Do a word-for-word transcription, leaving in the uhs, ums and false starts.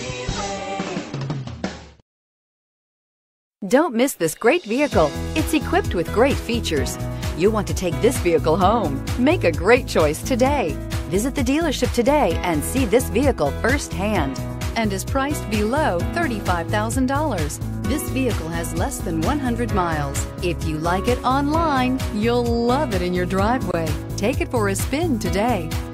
Don't miss this great vehicle. It's equipped with great features. You want to take this vehicle home. Make a great choice today. Visit the dealership today and see this vehicle firsthand, and is priced below thirty-five thousand dollars. This vehicle has less than one hundred miles. If you like it online, you'll love it in your driveway. Take it for a spin today.